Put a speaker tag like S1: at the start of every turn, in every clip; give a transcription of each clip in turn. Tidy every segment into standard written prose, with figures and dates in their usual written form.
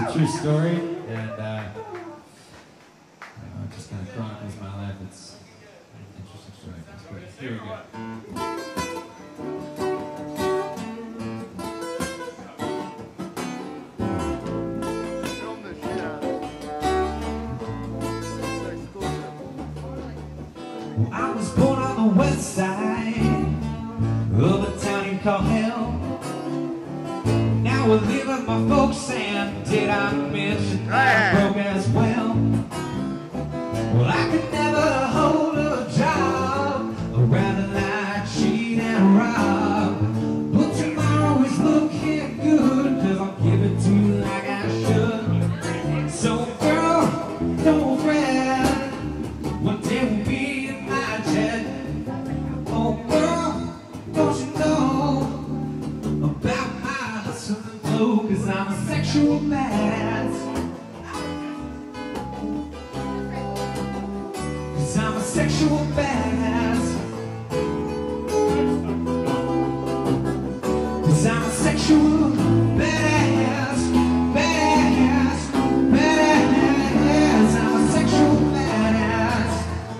S1: a true story, and it just kind of chronicles my life. It's an interesting story. But here we go. I was born on the west side of a town you call hell. Now we're living my folks, and did I mention that I'm broke as well? Well, I could never hold a job, I'd rather lie, cheat, and rob. But tomorrow is looking good, 'cause I'll give it to you like I should. So girl, don't fret, one day we'll be in my jet. Oh girl, don't you know about my hustle and flow, 'cause I'm a sexual badass. 'Cause I'm a sexual badass. 'Cause I'm a sexual badass. Badass, badass. I'm a sexual badass.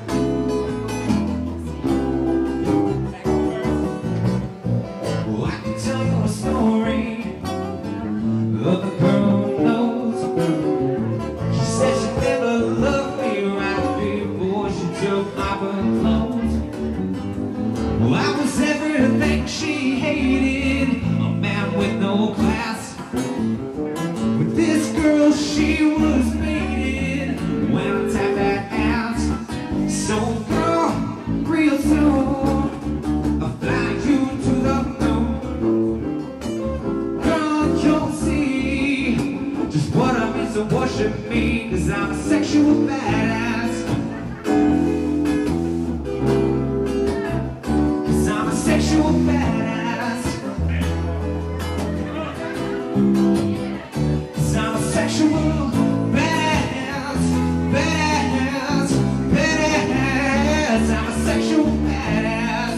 S1: Well, I can tell you a story of a girl who knows. She said she never loved me right before she took off her clothes. Well, I was everything she hated, a man with no class. With this girl she was mated when I tapped that ass. So girl, real soon I'll fly you to the moon. Girl, you'll see just what I mean to worship me, 'cause I'm a sexual badass. 'Cause I'm a sexual badass. 'Cause I'm a sexual badass. Badass, badass. I'm a sexual badass.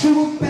S1: to a